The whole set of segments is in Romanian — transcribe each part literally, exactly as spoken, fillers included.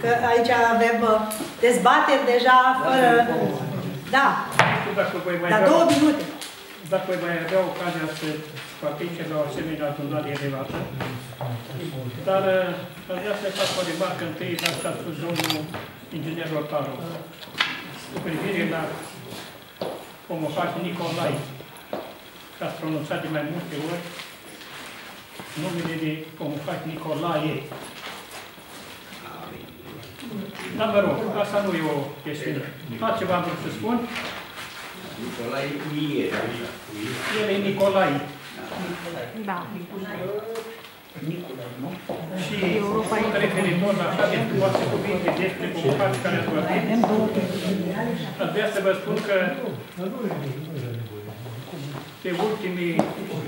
că aici avem dezbateri deja fără... Da, dar două minute. Dacă voi mai avea ocazia să participe la o asemenea adunare elevată, dar aș vrea să fac o remarcă întâi la ce a spus domnul inginer Rotaru, cu privire la Homofac Nicolae, că ați pronunțat de mai multe ori numele de Homofac Nicolae. Dar mă rog, asta nu e o chestiune. Altceva am vrut să spun. Nicolae Ie. El e Nicolae. Da. Și referitor la așa de frumoase cuvinte despre Homofac care ați vorbit, aș vrea să vă spun că pe ultimii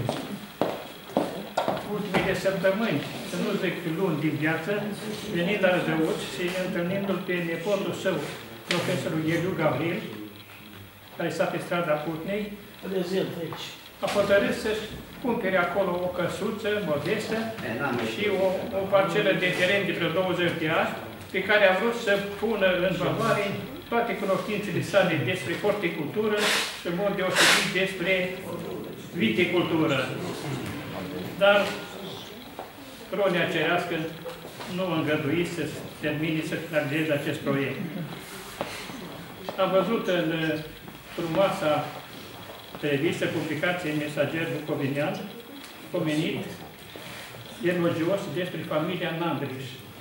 ultimele săptămâni, să nu zic luni din viață, venind la Rădăuț și întâlnindu-l pe nepotul său, profesorul Ieliu Gabriel, care s-a pe strada Putnei, a hotărât să-și cumpere acolo o căsuță modestă și o, o parcelă de teren de vreo douăzeci de ani, pe care a vrut să pună în valoare toate cunoștințele sale despre horticultură și în mod deosebit despre viticultură. Dar Cronia Cerească nu a îngăduit să termine, să finalizeze acest proiect. Am văzut în frumoasa revistă, publicație în Mesager Bucovinian, pomenit elogios despre familia Nandriș.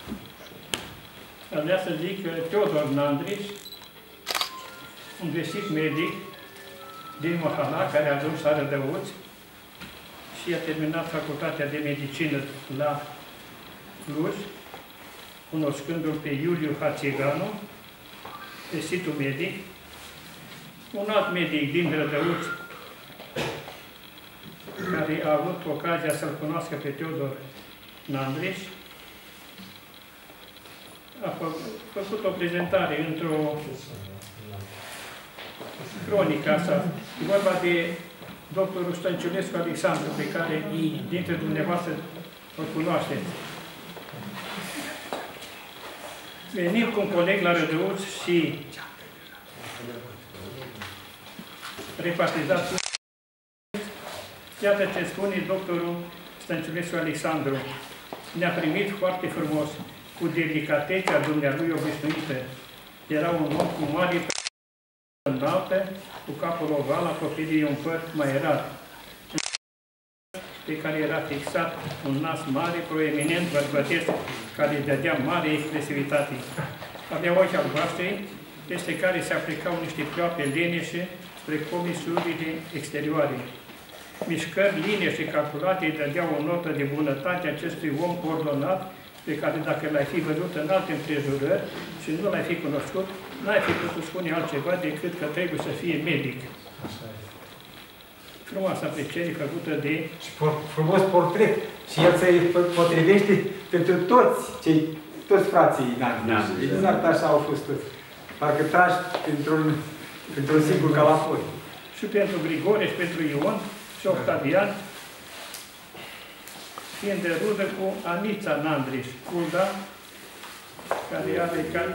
Aș vrea să zic că Teodor Nandriș, un găsit medic din Mahala, care a ajuns la Rădăuț și a terminat facultatea de medicină la Cluj, cunoscându-l pe Iuliu Hațiganu, găsitul medic, un alt medic din Rădăuț, care a avut ocazia să-l cunoască pe Teodor Nandriș, a fă, făcut o prezentare într-o cronică asta. E vorba de doctorul Stănciulescu Alexandru, pe care dintre dumneavoastră o cunoașteți. Venim cu un coleg la Rădăuț și repartizat. Iată ce spune doctorul Stănciulescu Alexandru. Ne-a primit foarte frumos, cu delicatețea dumnealui obișnuită. Era un om cu mare înaltă, cu capul oval, acoperit de un păr mai rar, pe care era fixat un nas mare, proeminent, bărbătesc, care îi dădea mare expresivitate. Avea ochi albaștri, peste care se aplicau niște ploape leneșe spre comisurile exterioare. Mișcări line și calculate îi dădeau o notă de bunătate acestui om ordonat, pe care dacă l-ai fi văzut în alte împrejurări și nu l-ai fi cunoscut, n-ai fi putut spune altceva decât că trebuie să fie medic. Frumoasă apreciere făcută de... Și frumos portret. Și el se potrivește pentru toți cei, toți frații Nandriș. Exact așa au fost toți. Parcă trași într-un într-un singur calafon. Și pentru Grigore, și pentru Ion, și Octavian, fiind de rudă cu Anița Nandriș, Culda, care are ca...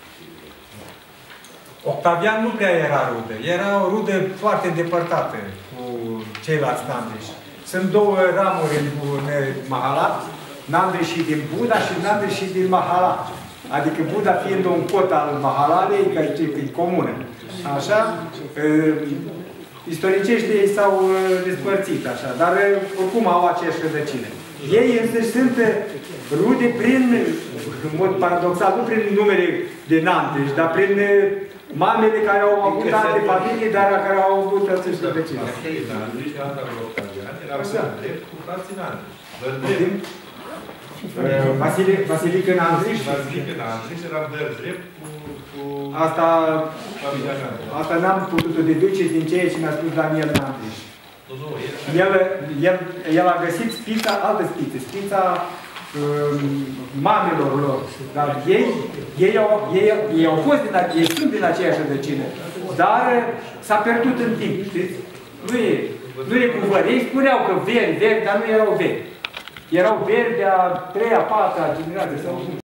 Octavian nu prea era rudă. Era o rudă foarte depărtată cu ceilalți Nandriș. Sunt două ramuri în Mahala, Nandriș din Buda și Nandriș din Mahala. Adică Buda fiind un cot al Mahalalei, că e comună. Așa, istoricești ei s-au despărțit așa, dar oricum au aceeași rădăcină. Ei însăși sunt rude prin, în mod paradoxal, nu prin numele de Nandriș, dar prin mamele care au avut alte familii, dar care au avut aceeași rădăcină. Vasilică Nandriș? Vasilică Nandriș era drept cu... Asta, asta n-am putut-o deduce din ceea ce mi-a spus Daniel Nandriș. El, el, el a găsit spița, altă spiță, spița um, mamelor lor. Dar ei, ei, au, ei, ei au fost din, ei sunt din aceeași rădăcină. Dar s-a pierdut în timp. Nu e, nu e cu văr. Ei spuneau că veri, veri, dar nu erau veri. Erau veri de a treia, patra generație sau